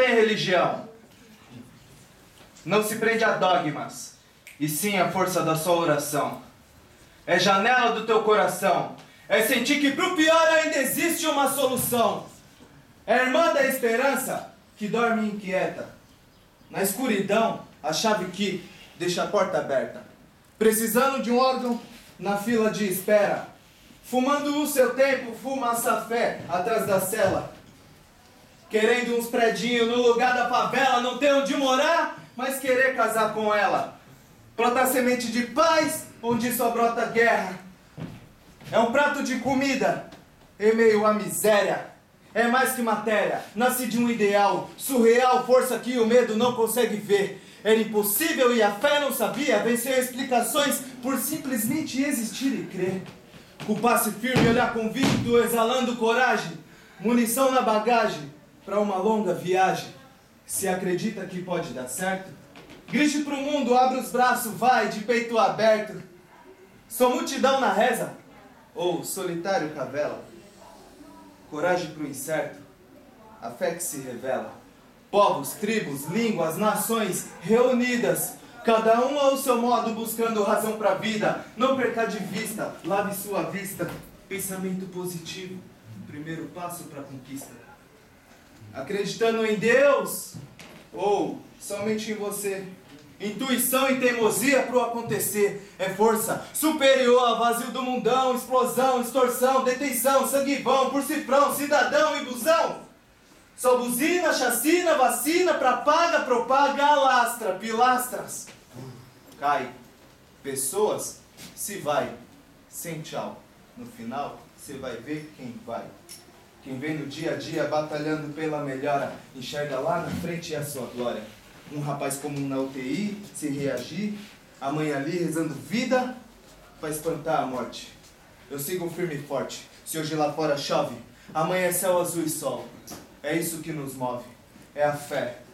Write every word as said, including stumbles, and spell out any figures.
tem religião. Não se prende a dogmas, e sim a força da sua oração. É janela do teu coração. É sentir que pro pior ainda existe uma solução. É irmã da esperança que dorme inquieta. Na escuridão, a chave que deixa a porta aberta. Precisando de um órgão na fila de espera. Fumando o seu tempo, fuma a safé atrás da cela. Querendo uns predinhos no lugar da favela. Não ter onde morar, mas querer casar com ela. Plantar semente de paz, onde só brota guerra. É um prato de comida, em meio à miséria. É mais que matéria, nasce de um ideal surreal, força que o medo não consegue ver. Era impossível e a fé não sabia vencer explicações por simplesmente existir e crer. Culpar-se firme, olhar convicto, exalando coragem. Munição na bagagem, para uma longa viagem. Se acredita que pode dar certo, grite pro mundo, abre os braços, vai de peito aberto. Sou multidão na reza, ou solitário cavela. Coragem pro incerto, a fé que se revela. Povos, tribos, línguas, nações reunidas, cada um ao seu modo buscando razão pra vida. Não perca de vista, lave sua vista. Pensamento positivo, primeiro passo pra conquista. Acreditando em Deus, ou somente em você. Intuição e teimosia pro acontecer. É força superior ao vazio do mundão. Explosão, extorsão, detenção, sangue vão por cifrão, cidadão e busão. Só buzina, chacina, vacina pra paga, propaga, alastra, pilastras. Cai. Pessoas se vai. Sem tchau. No final, você vai ver quem vai. Quem vem no dia a dia batalhando pela melhora, enxerga lá na frente a sua glória. Um rapaz comum na U T I, se reagir, a mãe ali rezando vida pra espantar a morte. Eu sigo firme e forte, se hoje lá fora chove, amanhã é céu azul e sol. É isso que nos move, é a fé.